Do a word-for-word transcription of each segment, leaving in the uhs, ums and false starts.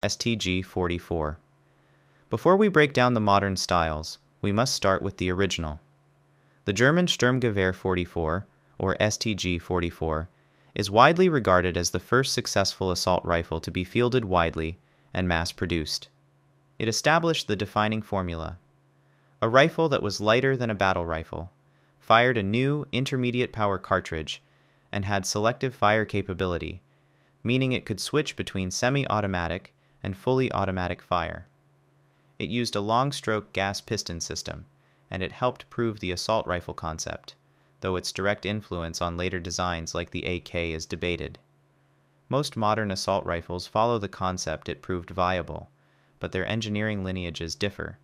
S T G forty-four. Before we break down the modern styles, we must start with the original. The German Sturmgewehr forty-four, or S T G forty-four, is widely regarded as the first successful assault rifle to be fielded widely and mass-produced. It established the defining formula: a rifle that was lighter than a battle rifle, fired a new intermediate power cartridge, and had selective fire capability, meaning it could switch between semi-automatic and fully automatic fire. It used a long-stroke gas piston system, and it helped prove the assault rifle concept, though its direct influence on later designs like the A K is debated. Most modern assault rifles follow the concept it proved viable, but their engineering lineages differ.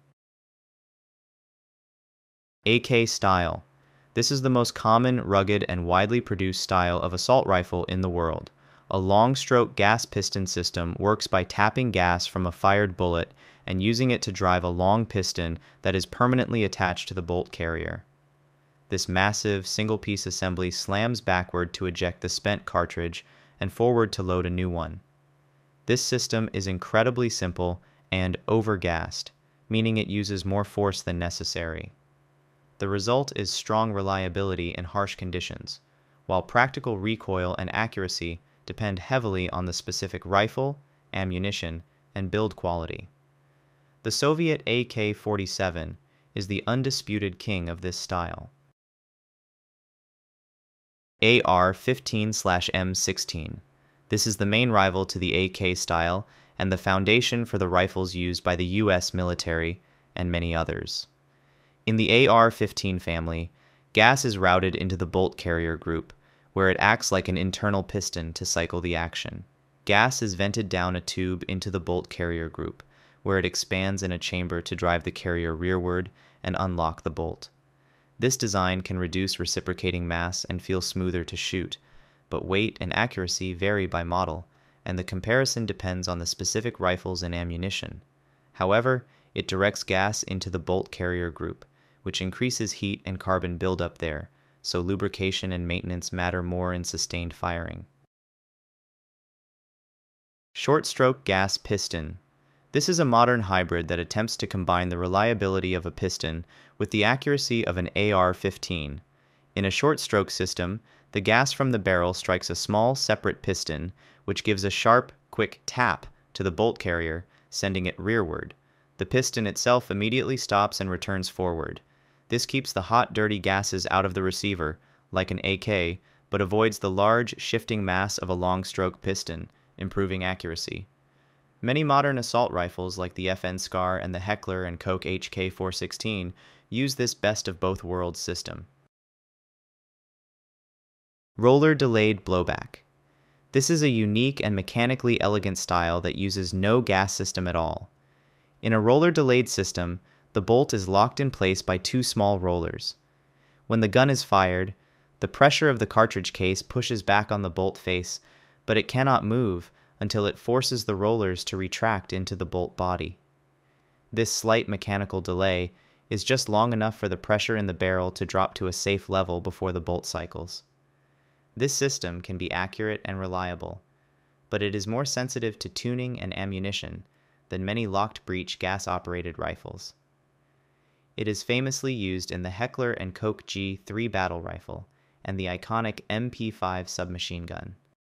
A K style. This is the most common, rugged, and widely produced style of assault rifle in the world. A long-stroke gas piston system works by tapping gas from a fired bullet and using it to drive a long piston that is permanently attached to the bolt carrier. This massive, single-piece assembly slams backward to eject the spent cartridge and forward to load a new one. This system is incredibly simple and over-gassed, meaning it uses more force than necessary. The result is strong reliability in harsh conditions, while practical recoil and accuracy depend heavily on the specific rifle, ammunition, and build quality. The Soviet A K forty-seven is the undisputed king of this style. A R fifteen M sixteen. This is the main rival to the A K style and the foundation for the rifles used by the U S military and many others. In the A R fifteen family, gas is routed into the bolt carrier group, where it acts like an internal piston to cycle the action. Gas is vented down a tube into the bolt carrier group, where it expands in a chamber to drive the carrier rearward and unlock the bolt. This design can reduce reciprocating mass and feel smoother to shoot, but weight and accuracy vary by model, and the comparison depends on the specific rifles and ammunition. However, it directs gas into the bolt carrier group, which increases heat and carbon buildup there, so lubrication and maintenance matter more in sustained firing. Short-stroke gas piston. This is a modern hybrid that attempts to combine the reliability of a piston with the accuracy of an A R fifteen. In a short-stroke system, the gas from the barrel strikes a small, separate piston, which gives a sharp, quick tap to the bolt carrier, sending it rearward. The piston itself immediately stops and returns forward. This keeps the hot, dirty gases out of the receiver, like an A K, but avoids the large, shifting mass of a long-stroke piston, improving accuracy. Many modern assault rifles like the F N SCAR and the Heckler and Koch H K four sixteen use this best-of-both-worlds system. Roller-delayed blowback. This is a unique and mechanically elegant style that uses no gas system at all. In a roller-delayed system, the bolt is locked in place by two small rollers. When the gun is fired, the pressure of the cartridge case pushes back on the bolt face, but it cannot move until it forces the rollers to retract into the bolt body. This slight mechanical delay is just long enough for the pressure in the barrel to drop to a safe level before the bolt cycles. This system can be accurate and reliable, but it is more sensitive to tuning and ammunition than many locked breech gas-operated rifles. It is famously used in the Heckler and Koch G three battle rifle and the iconic M P five submachine gun.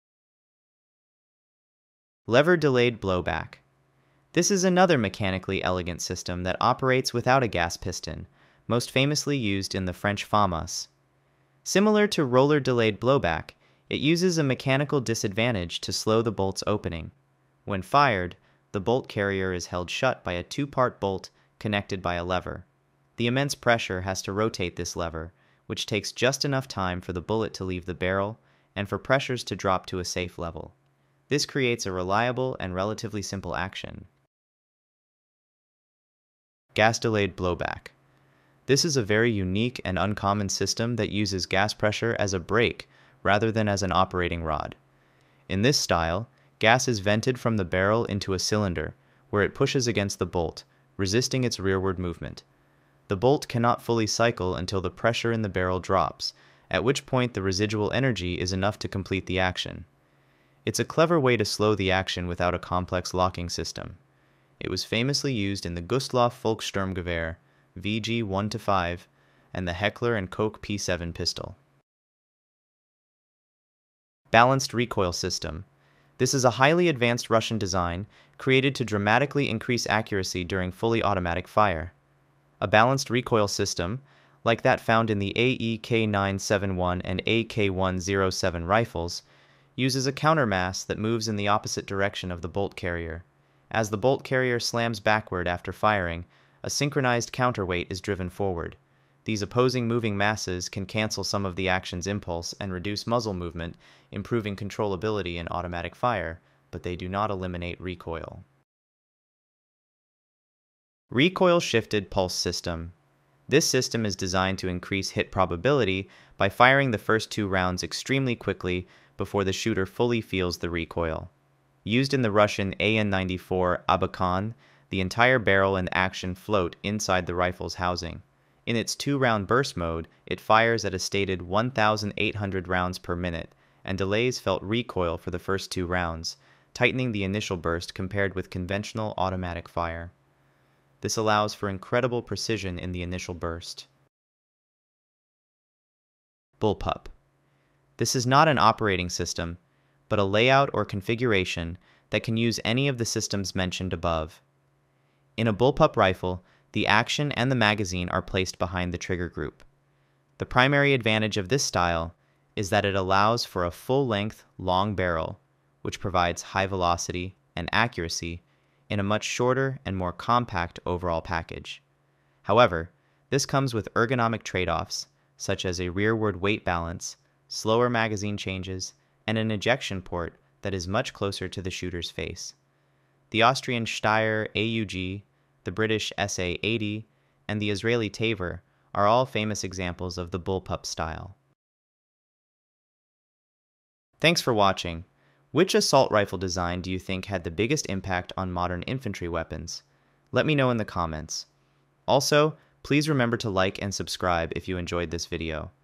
Lever-delayed blowback. This is another mechanically elegant system that operates without a gas piston, most famously used in the French FAMAS. Similar to roller-delayed blowback, it uses a mechanical disadvantage to slow the bolt's opening. When fired, the bolt carrier is held shut by a two-part bolt connected by a lever. The immense pressure has to rotate this lever, which takes just enough time for the bullet to leave the barrel and for pressures to drop to a safe level. This creates a reliable and relatively simple action. Gas-delayed blowback. This is a very unique and uncommon system that uses gas pressure as a brake rather than as an operating rod. In this style, gas is vented from the barrel into a cylinder, where it pushes against the bolt, resisting its rearward movement. The bolt cannot fully cycle until the pressure in the barrel drops, at which point the residual energy is enough to complete the action. It's a clever way to slow the action without a complex locking system. It was famously used in the Gustav Volkssturmgewehr V G one to five and the Heckler and Koch P seven pistol. Balanced recoil system. This is a highly advanced Russian design created to dramatically increase accuracy during fully automatic fire. A balanced recoil system, like that found in the A E K nine seventy-one and A K one oh seven rifles, uses a countermass that moves in the opposite direction of the bolt carrier. As the bolt carrier slams backward after firing, a synchronized counterweight is driven forward. These opposing moving masses can cancel some of the action's impulse and reduce muzzle movement, improving controllability in automatic fire, but they do not eliminate recoil. Recoil-Shifted pulse system. This system is designed to increase hit probability by firing the first two rounds extremely quickly before the shooter fully feels the recoil. Used in the Russian A N ninety-four Abakan, the entire barrel and action float inside the rifle's housing. In its two-round burst mode, it fires at a stated one thousand eight hundred rounds per minute, and delays felt recoil for the first two rounds, tightening the initial burst compared with conventional automatic fire. This allows for incredible precision in the initial burst. Bullpup. This is not an operating system, but a layout or configuration that can use any of the systems mentioned above. In a bullpup rifle, the action and the magazine are placed behind the trigger group. The primary advantage of this style is that it allows for a full-length, long barrel, which provides high velocity and accuracy in a much shorter and more compact overall package. However, this comes with ergonomic trade-offs, such as a rearward weight balance, slower magazine changes, and an ejection port that is much closer to the shooter's face. The Austrian Steyr A U G, the British S A eighty, and the Israeli Taver are all famous examples of the bullpup style. Thanks for watching. Which assault rifle design do you think had the biggest impact on modern infantry weapons? Let me know in the comments. Also, please remember to like and subscribe if you enjoyed this video.